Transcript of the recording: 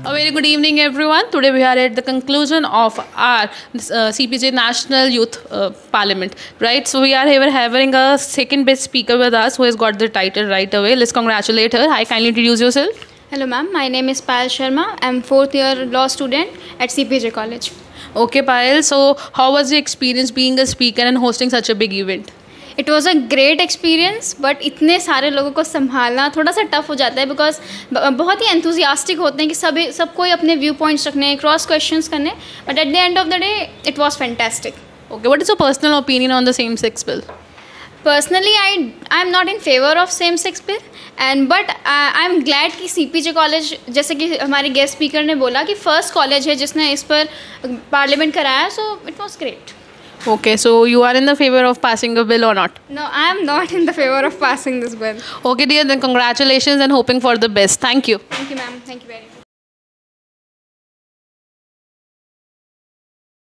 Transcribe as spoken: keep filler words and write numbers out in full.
A very good evening, everyone. Today we are at the conclusion of our uh, C P J National Youth uh, Parliament, right? So we are here having a second best speaker with us who has got the title right away. Let's congratulate her. Hi, kindly introduce yourself. Hello ma'am, my name is Payal Sharma. I'm fourth year law student at C P J College. Okay, Payal. So how was the experience being a speaker and hosting such a big event? It was a great experience, but इतने सारे लोगों को संभालना थोड़ा सा tough हो जाता है बिकॉज बहुत ही एंथुजियास्टिक होते हैं कि सब सब कोई अपने व्यू पॉइंट्स रखने क्रॉस क्वेश्चंस करने but at the end of the day it was fantastic. Okay, what is your personal opinion on the same-sex bill? Personally, I I am not in favor of same sex bill and but I am glad कि C P J college जैसे कि हमारे guest speaker ने बोला कि first college है जिसने इस पर पार्लियामेंट कराया, so it was great. Okay, so you are in the favor of passing a bill or not? No, I am not in the favor of passing this bill. Okay, dear, then congratulations and hoping for the best. Thank you. Thank you, ma'am.